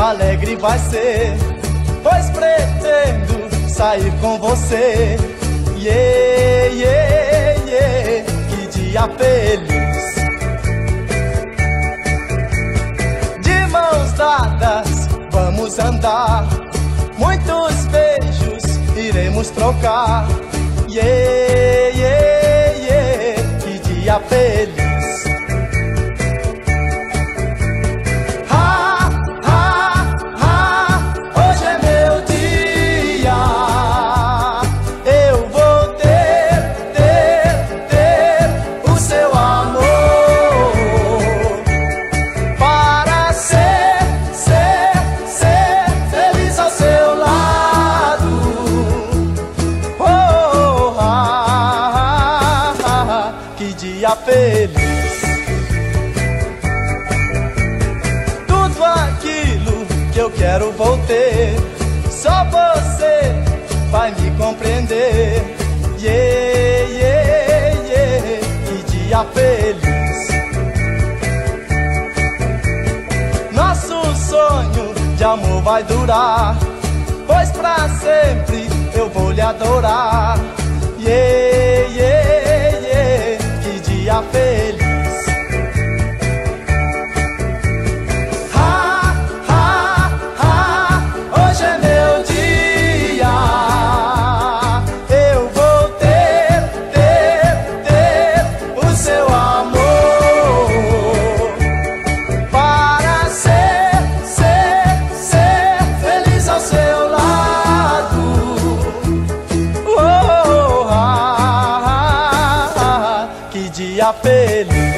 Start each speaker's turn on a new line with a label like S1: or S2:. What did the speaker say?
S1: alegre vai ser, pois pretendo sair com você. Yeah, yeah, yeah, que dia feliz. De mãos dadas vamos andar, muitos beijos iremos trocar. Yeah, yeah, yeah, que dia feliz. Feliz. Tudo aquilo que eu quero vou ter, só você vai me compreender. Yeah, yeah, yeah, que dia feliz. Nosso sonho de amor vai durar, pois pra sempre eu vou lhe adorar. Yeah, yeah, yeah, que dia feliz. Ha, ha, ha, hoje é meu dia. Eu vou ter o seu amor, para ser feliz ao seu lado. Oh, que dia feliz.